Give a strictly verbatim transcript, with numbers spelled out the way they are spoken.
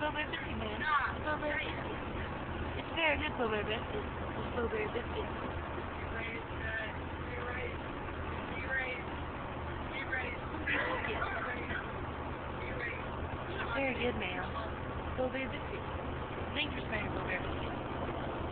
Blueberry biscuit, man. Blueberry biscuit. It's very good blueberry biscuit. It's blueberry biscuit. Yes. Very good, ma'am. Blueberry biscuit. Dangerous man, blueberry biscuit.